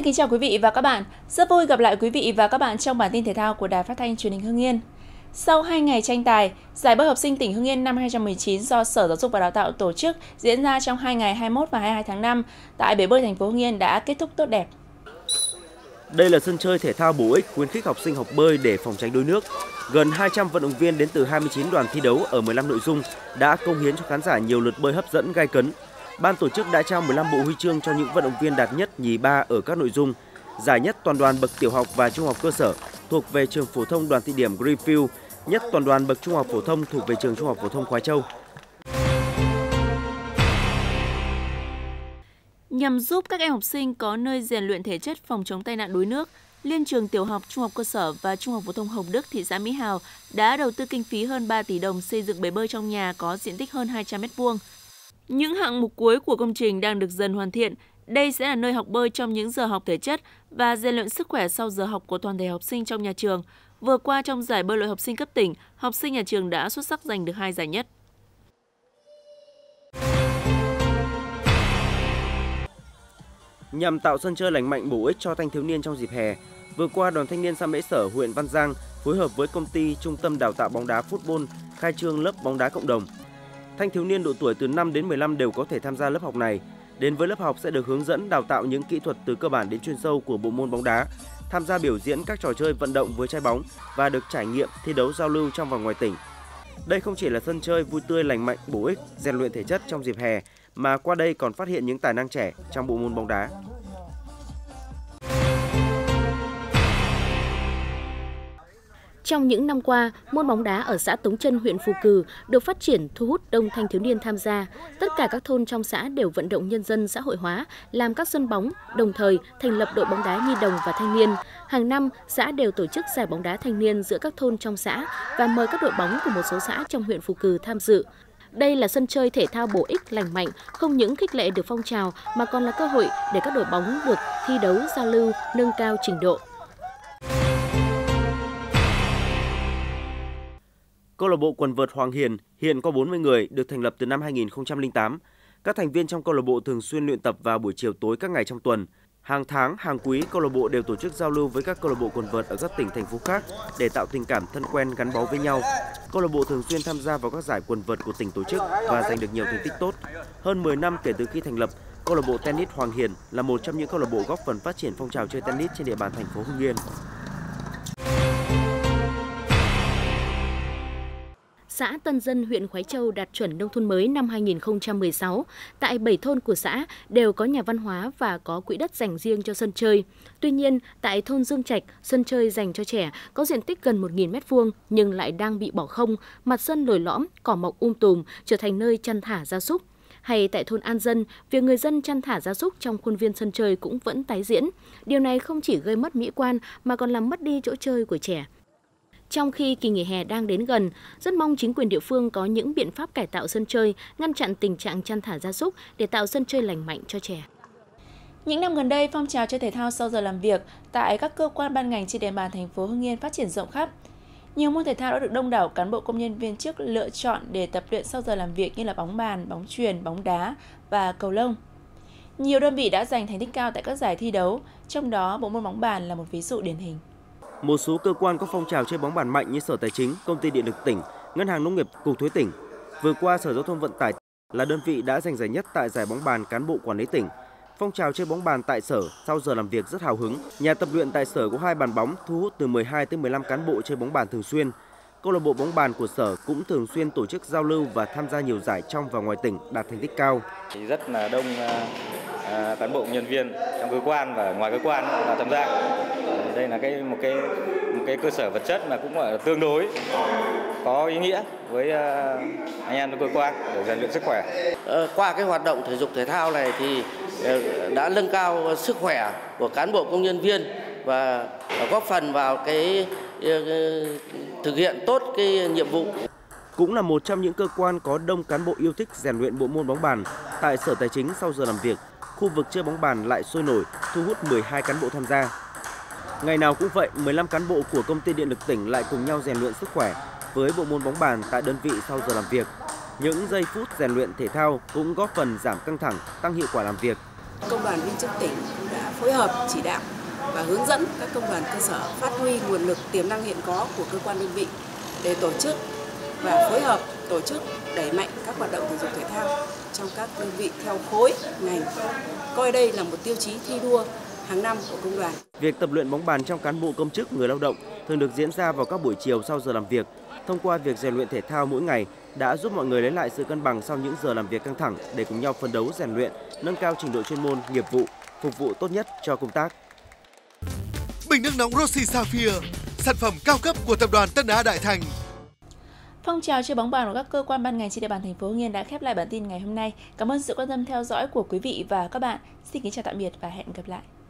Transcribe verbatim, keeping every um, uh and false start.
Xin kính chào quý vị và các bạn. Rất vui gặp lại quý vị và các bạn trong bản tin thể thao của Đài Phát thanh Truyền hình Hưng Yên. Sau hai ngày tranh tài, giải bơi học sinh tỉnh Hưng Yên năm hai không một chín do Sở Giáo dục và Đào tạo tổ chức diễn ra trong hai ngày hai mươi mốt và hai mươi hai tháng năm tại bể bơi thành phố Hưng Yên đã kết thúc tốt đẹp. Đây là sân chơi thể thao bổ ích khuyến khích học sinh học bơi để phòng tránh đuối nước. Gần hai trăm vận động viên đến từ hai mươi chín đoàn thi đấu ở mười lăm nội dung đã cống hiến cho khán giả nhiều lượt bơi hấp dẫn gay cấn. Ban tổ chức đã trao mười lăm bộ huy chương cho những vận động viên đạt nhất, nhì, ba ở các nội dung. Giải nhất toàn đoàn bậc tiểu học và trung học cơ sở thuộc về trường phổ thông Đoàn Thị Điểm Greenfield, nhất toàn đoàn bậc trung học phổ thông thuộc về trường trung học phổ thông Khói Châu. Nhằm giúp các em học sinh có nơi rèn luyện thể chất phòng chống tai nạn đuối nước, Liên trường tiểu học, trung học cơ sở và trung học phổ thông Hồng Đức, thị xã Mỹ Hào đã đầu tư kinh phí hơn ba tỷ đồng xây dựng bể bơi trong nhà có diện tích hơn hai trăm mét vuông. Những hạng mục cuối của công trình đang được dần hoàn thiện. Đây sẽ là nơi học bơi trong những giờ học thể chất và rèn luyện sức khỏe sau giờ học của toàn thể học sinh trong nhà trường. Vừa qua trong giải bơi lội học sinh cấp tỉnh, học sinh nhà trường đã xuất sắc giành được hai giải nhất. Nhằm tạo sân chơi lành mạnh bổ ích cho thanh thiếu niên trong dịp hè, vừa qua Đoàn Thanh niên xã Mễ Sở, huyện Văn Giang phối hợp với công ty Trung tâm Đào tạo bóng đá Football khai trương lớp bóng đá cộng đồng. Thanh thiếu niên độ tuổi từ năm đến mười lăm đều có thể tham gia lớp học này. Đến với lớp học sẽ được hướng dẫn đào tạo những kỹ thuật từ cơ bản đến chuyên sâu của bộ môn bóng đá, tham gia biểu diễn các trò chơi vận động với trái bóng và được trải nghiệm thi đấu giao lưu trong và ngoài tỉnh. Đây không chỉ là sân chơi vui tươi lành mạnh bổ ích, rèn luyện thể chất trong dịp hè, mà qua đây còn phát hiện những tài năng trẻ trong bộ môn bóng đá. Trong những năm qua, môn bóng đá ở xã Tống Trân, huyện Phù Cừ được phát triển thu hút đông thanh thiếu niên tham gia. Tất cả các thôn trong xã đều vận động nhân dân xã hội hóa, làm các sân bóng, đồng thời thành lập đội bóng đá nhi đồng và thanh niên. Hàng năm, xã đều tổ chức giải bóng đá thanh niên giữa các thôn trong xã và mời các đội bóng của một số xã trong huyện Phù Cừ tham dự. Đây là sân chơi thể thao bổ ích, lành mạnh, không những khích lệ được phong trào mà còn là cơ hội để các đội bóng được thi đấu, giao lưu, nâng cao trình độ. Câu lạc bộ quần vợt Hoàng Hiền hiện có bốn mươi người, được thành lập từ năm hai nghìn không trăm lẻ tám. Các thành viên trong câu lạc bộ thường xuyên luyện tập vào buổi chiều tối các ngày trong tuần. Hàng tháng, hàng quý, câu lạc bộ đều tổ chức giao lưu với các câu lạc bộ quần vợt ở các tỉnh, thành phố khác để tạo tình cảm thân quen, gắn bó với nhau. Câu lạc bộ thường xuyên tham gia vào các giải quần vợt của tỉnh tổ chức và giành được nhiều thành tích tốt. Hơn mười năm kể từ khi thành lập, câu lạc bộ tennis Hoàng Hiền là một trong những câu lạc bộ góp phần phát triển phong trào chơi tennis trên địa bàn thành phố Hưng Yên. Xã Tân Dân, huyện Khói Châu đạt chuẩn nông thôn mới năm hai nghìn không trăm mười sáu. Tại bảy thôn của xã đều có nhà văn hóa và có quỹ đất dành riêng cho sân chơi. Tuy nhiên, tại thôn Dương Trạch, sân chơi dành cho trẻ có diện tích gần một nghìn mét vuông nhưng lại đang bị bỏ không, mặt sân lồi lõm, cỏ mọc um tùm, trở thành nơi chăn thả gia súc. Hay tại thôn An Dân, việc người dân chăn thả gia súc trong khuôn viên sân chơi cũng vẫn tái diễn. Điều này không chỉ gây mất mỹ quan mà còn làm mất đi chỗ chơi của trẻ. Trong khi kỳ nghỉ hè đang đến gần, rất mong chính quyền địa phương có những biện pháp cải tạo sân chơi, ngăn chặn tình trạng chăn thả gia súc để tạo sân chơi lành mạnh cho trẻ. Những năm gần đây, phong trào chơi thể thao sau giờ làm việc tại các cơ quan ban ngành trên địa bàn thành phố Hưng Yên phát triển rộng khắp. Nhiều môn thể thao đã được đông đảo cán bộ công nhân viên chức lựa chọn để tập luyện sau giờ làm việc như là bóng bàn, bóng chuyền, bóng đá và cầu lông. Nhiều đơn vị đã giành thành tích cao tại các giải thi đấu, trong đó bộ môn bóng bàn là một ví dụ điển hình. Một số cơ quan có phong trào chơi bóng bàn mạnh như Sở Tài chính, Công ty Điện lực tỉnh, Ngân hàng Nông nghiệp, Cục Thuế tỉnh. Vừa qua, Sở Giao thông Vận tải là đơn vị đã giành giải nhất tại giải bóng bàn cán bộ quản lý tỉnh. Phong trào chơi bóng bàn tại Sở sau giờ làm việc rất hào hứng. Nhà tập luyện tại Sở có hai bàn bóng, thu hút từ mười hai tới mười lăm cán bộ chơi bóng bàn thường xuyên. Câu lạc bộ bóng bàn của Sở cũng thường xuyên tổ chức giao lưu và tham gia nhiều giải trong và ngoài tỉnh đạt thành tích cao. Thì rất là đông uh, cán bộ nhân viên trong cơ quan và ngoài cơ quan là tham gia. Đây là cái một cái một cái cơ sở vật chất mà cũng là tương đối có ý nghĩa với uh, anh em trong cơ quan để rèn luyện sức khỏe. Ờ, qua cái hoạt động thể dục thể thao này thì uh, đã nâng cao sức khỏe của cán bộ công nhân viên và góp phần vào cái uh, thực hiện tốt cái nhiệm vụ. Cũng là một trong những cơ quan có đông cán bộ yêu thích rèn luyện bộ môn bóng bàn. Tại Sở Tài chính sau giờ làm việc, khu vực chơi bóng bàn lại sôi nổi, thu hút mười hai cán bộ tham gia. Ngày nào cũng vậy, mười lăm cán bộ của Công ty Điện lực tỉnh lại cùng nhau rèn luyện sức khỏe với bộ môn bóng bàn tại đơn vị sau giờ làm việc. Những giây phút rèn luyện thể thao cũng góp phần giảm căng thẳng, tăng hiệu quả làm việc. Công đoàn viên chức tỉnh đã phối hợp chỉ đạo và hướng dẫn các công đoàn cơ sở phát huy nguồn lực tiềm năng hiện có của cơ quan đơn vị để tổ chức và phối hợp tổ chức đẩy mạnh các hoạt động thể dục thể thao trong các đơn vị theo khối ngành, coi đây là một tiêu chí thi đua hàng năm của công đoàn. Việc tập luyện bóng bàn trong cán bộ công chức, người lao động thường được diễn ra vào các buổi chiều sau giờ làm việc. Thông qua việc rèn luyện thể thao mỗi ngày đã giúp mọi người lấy lại sự cân bằng sau những giờ làm việc căng thẳng để cùng nhau phấn đấu rèn luyện, nâng cao trình độ chuyên môn, nghiệp vụ, phục vụ tốt nhất cho công tác. Bình nước nóng Rossi Sapphire, sản phẩm cao cấp của tập đoàn Tân Á Đại Thành. Phong trào chơi bóng bàn của các cơ quan ban ngành trên địa bàn thành phố Hưng Yên đã khép lại bản tin ngày hôm nay. Cảm ơn sự quan tâm theo dõi của quý vị và các bạn. Xin kính chào tạm biệt và hẹn gặp lại.